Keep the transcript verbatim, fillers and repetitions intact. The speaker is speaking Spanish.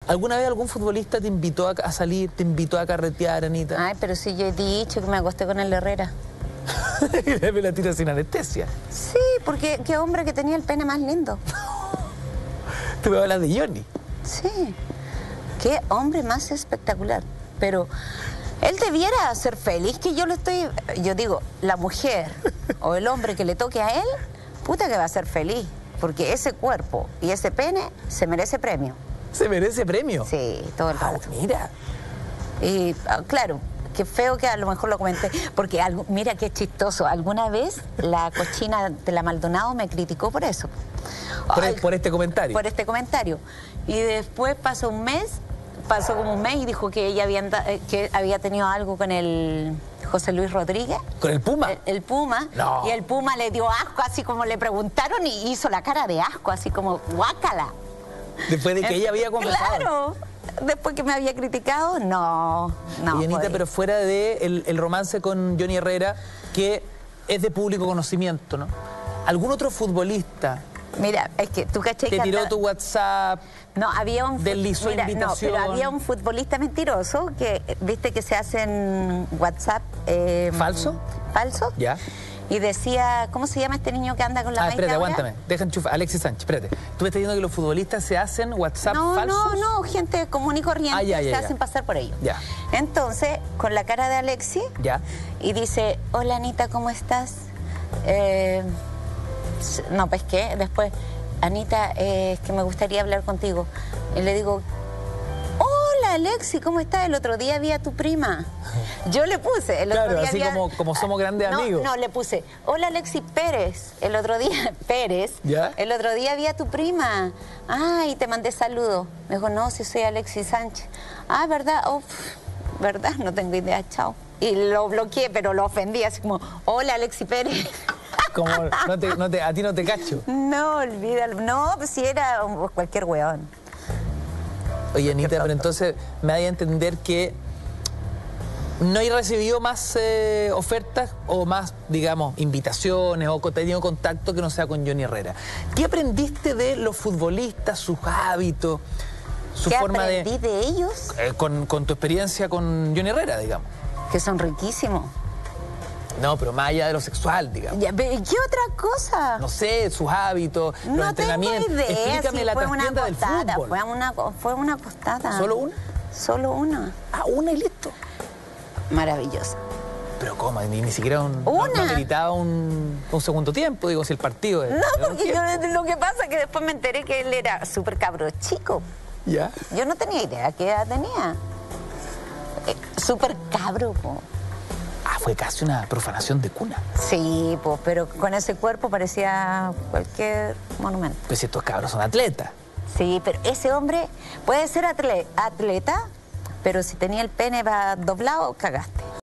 ¿Alguna vez algún futbolista te invitó a, a salir, te invitó a carretear, Anita? Ay, pero si yo he dicho que me acosté con el Herrera. Y me la tira sin anestesia. Sí, porque qué hombre que tenía el pene más lindo. Tú me hablas de Johnny. Sí, qué hombre más espectacular. Pero él debiera ser feliz, que yo lo estoy... Yo digo, la mujer o el hombre que le toque a él, puta que va a ser feliz. Porque ese cuerpo y ese pene se merece premio. ¿Se merece premio? Sí, todo el rato. Ah, mira. Y claro, qué feo que a lo mejor lo comenté, porque algo, mira qué chistoso, alguna vez la cochina de la Maldonado me criticó por eso. Por, Ay, por este comentario. Por este comentario. Y después pasó un mes, pasó como un mes y dijo que ella había, que había tenido algo con el José Luis Rodríguez. ¿Con el Puma? El, el Puma. No. Y el Puma le dio asco, así como le preguntaron, y hizo la cara de asco, así como guácala. Después de que ella había confesado. Claro. Después que me había criticado, no, no. Y Anita, podía. pero fuera de el, el romance con Johnny Herrera, que es de público conocimiento, ¿no? ¿Algún otro futbolista Mira, es que tú caché te que tiró anda... tu WhatsApp? No, había un... Deslizó Mira, invitación. No, pero había un futbolista mentiroso que, viste que se hace en WhatsApp... Eh, ¿Falso? ¿Falso? Ya. Y decía, ¿cómo se llama este niño que anda con la Ah, Maika espérate, ahora? aguántame. Deja enchufar. Alexis Sánchez, espérate. Tú me estás diciendo que los futbolistas se hacen WhatsApp no, falsos. No, no, gente común y corriente, ah, ya, ya, se ya. hacen pasar por ellos. Ya. Entonces, con la cara de Alexis, ya. Y dice, hola Anita, ¿cómo estás? Eh, no, pues qué, después, Anita, eh, es que me gustaría hablar contigo. Y le digo, hola Alexis, ¿cómo estás? El otro día vi a tu prima. Yo le puse, el claro, otro día así había... como, como somos grandes no, amigos. No, le puse, hola Alexis Pérez, el otro día, Pérez, ¿Ya? El otro día vi a tu prima. Ay, te mandé saludos. Me dijo, no, si soy Alexis Sánchez. Ah, ¿verdad? Oh, ¿verdad? No tengo idea, chao. Y lo bloqueé, pero lo ofendí, así como, hola Alexis Pérez. Como, no te, no te, a ti no te cacho. No, olvídalo. No, pues si era cualquier weón. Oye, Anita, pero entonces me da a entender que no he recibido más eh, ofertas o más, digamos, invitaciones o he tenido contacto que no sea con Johnny Herrera. ¿Qué aprendiste de los futbolistas, sus hábitos, su ¿Qué forma de... aprendí de ellos? Eh, con, con tu experiencia con Johnny Herrera, digamos. Que son riquísimos. No, pero más allá de lo sexual, digamos. Ya, ¿qué otra cosa? No sé, sus hábitos, los No entrenamientos. tengo idea. Explícame Sí, la fue una trastienda del acostada, fútbol. Fue una, fue una acostada. ¿Solo una? Solo una. Ah, una y listo. Maravillosa. Pero ¿cómo? Ni, ni siquiera un, Una. no, no meritaba un, un segundo tiempo, digo, si el partido... es- No, es un porque yo, tiempo. lo que pasa es que después me enteré que él era súper cabro chico. ¿Ya? Yo no tenía idea qué edad tenía. Eh, súper cabro, po. Ah, fue casi una profanación de cuna. Sí, pues, pero con ese cuerpo parecía cualquier monumento. Pues si estos cabros son atletas. Sí, pero ese hombre puede ser atle- atleta, pero si tenía el pene va doblado, cagaste.